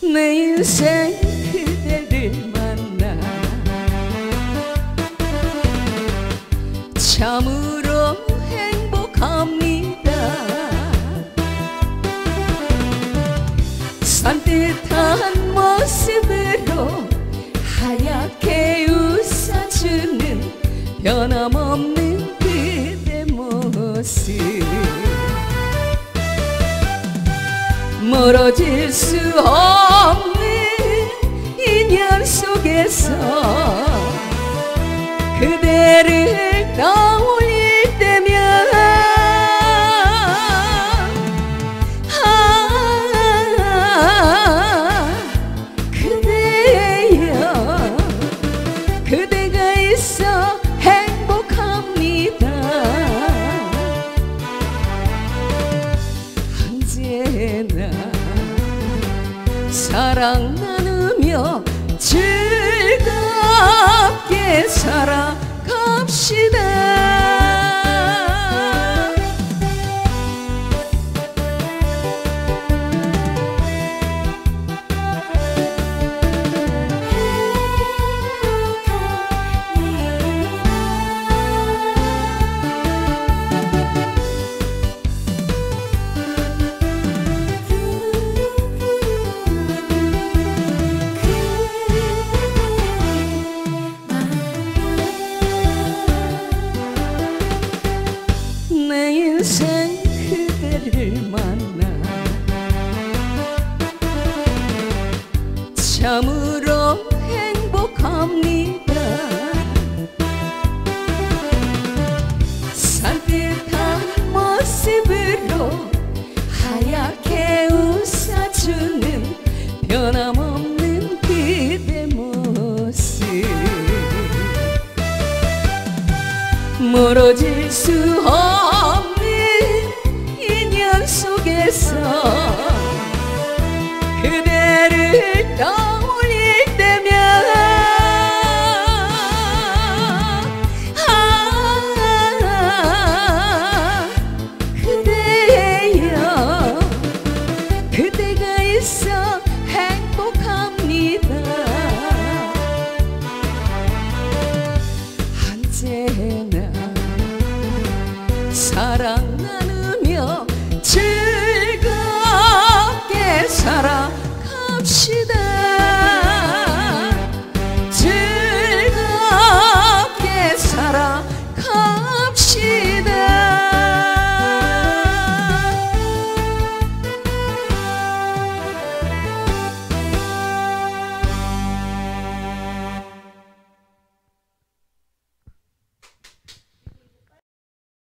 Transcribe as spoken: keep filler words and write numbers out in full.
내 인생 그대를 만나 참으로 행복합니다. 산뜻한 모습으로 하얗게 웃어주는 변함없는 그대 모습, 멀어질 수 없는 인연 속에서 그대를 떠올릴 때면 아, 그대여 그대가 있어 행복합니다. 언제나 사랑 나누며 즐겁게 살아갑시다. 내 인생 그대를 만나 참으로 행복합니다. 산뜻한 모습으로 하얗게 웃어주는 변함없는 그대 모습, 멀어질 수 없는 인연 속에서 그대를 떠올릴 때면 아, 그대여 그대가 있어 행복합니다. 언제나 사랑 나누며 즐겁게 살아